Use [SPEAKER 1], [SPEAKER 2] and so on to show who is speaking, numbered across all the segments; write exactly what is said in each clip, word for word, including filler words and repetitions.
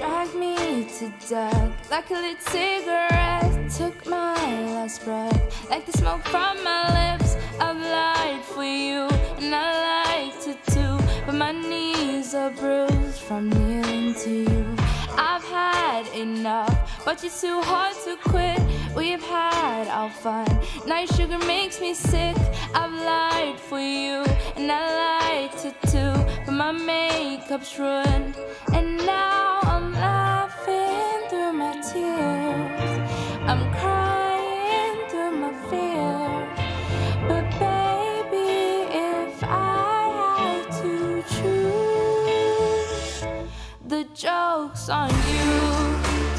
[SPEAKER 1] Drag me to death like a lit cigarette. Took my last breath like the smoke from my lips. I've lied for you and I like to too, but my knees are bruised from kneeling to you. I've had enough, but you're too hard to quit. We've had our fun, now your sugar makes me sick. I've lied for you and I like to too, but my makeup's ruined and now I'm laughing through my tears. I'm crying through my fear. But baby, if I had to choose, the joke's on you.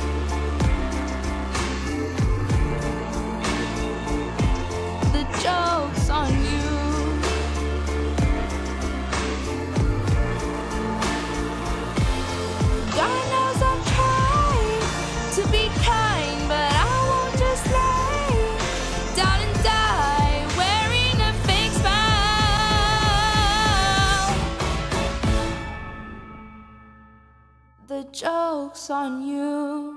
[SPEAKER 1] The joke's on you. God knows I've tried to be kind, but I won't just lay down and die wearing a fake smile. The joke's on you.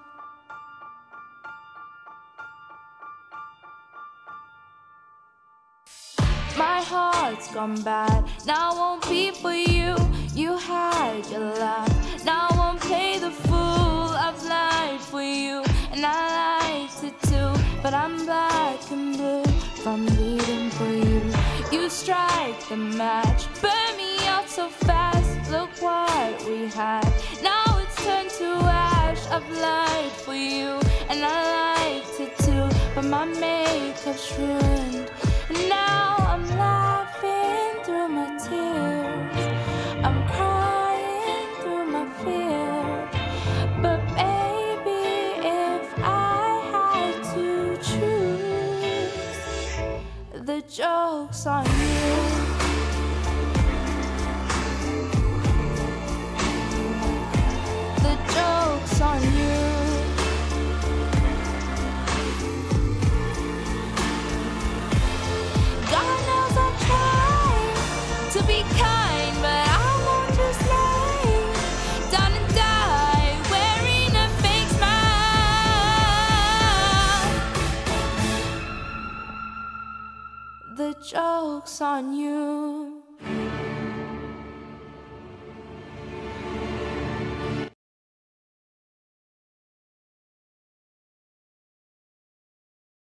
[SPEAKER 1] My heart's gone bad, now I won't be for you. You had your laugh, now I won't play the fool. I've lied for you, and I like to too, but I'm black and blue from bleeding for you. You strike the match, burn me out so fast. Look what we had, now it's turned to ash. I've lied for you, and I like to too, but my makeup's ruined. And now I'm laughing through my tears. I'm crying through my fear. But baby, if I had to choose, the joke's on you. The joke's on you. To be kind, but I won't just lay down and die wearing a fake smile. The joke's on you.